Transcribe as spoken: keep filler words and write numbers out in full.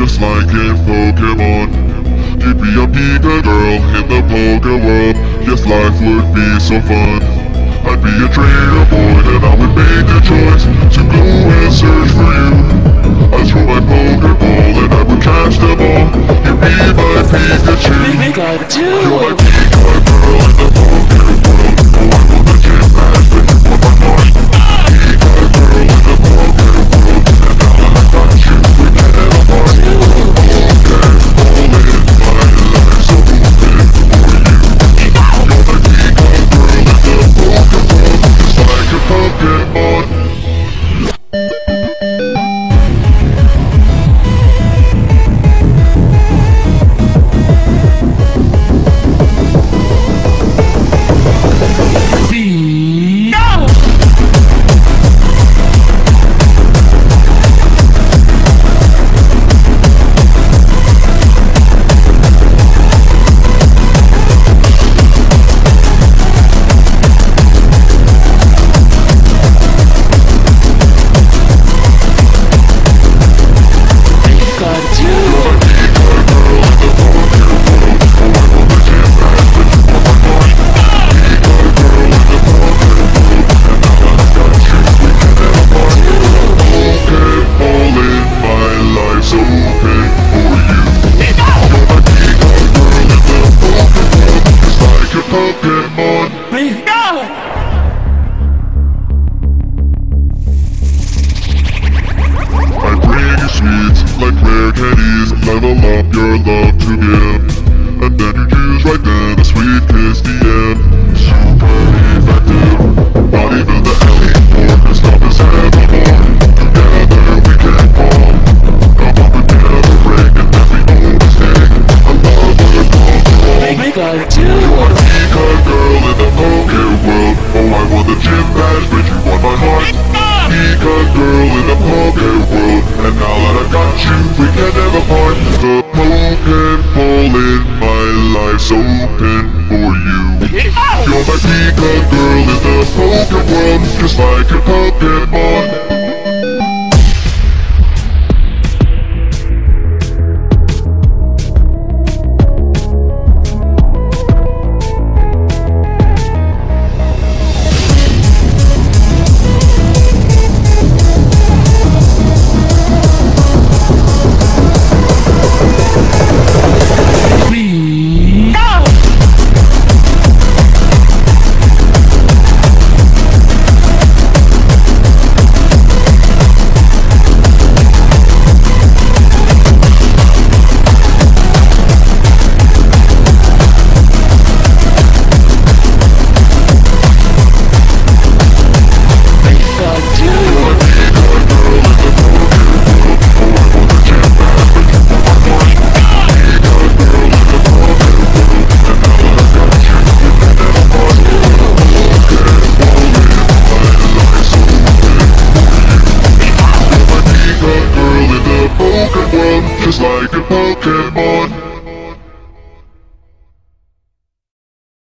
just like in Pokemon. You'd be a Pika girl in the Poke world. Yes, life would be so fun. I'd be a trainer boy and I would make the choice to go and search for you. I'd throw my Pokeball and I would catch them all. You'd be my Pikachu. Pikachu. You're my Pika girl in the Poke world. Oh, I want the gym badge, but you want my heart. Pika girl in the Poke world, and now that I got you, we can have a party. Like rare candies, level up your love to give. And then you choose right then a sweet kiss, the end. Super effective. Not even the elite four can stop us anymore. Together we can fall. Come on, we never break, and then we always take. I love what it comes from. Pikachu. You want a Pika girl in the Poke world. Oh, I want the gym badge, but you want my heart. Pika girl in the Poke world, and now that I got you, we can never part. The Pokeball in my life's open for you. You're my Pika girl in the Poke world, just like a Pokemon.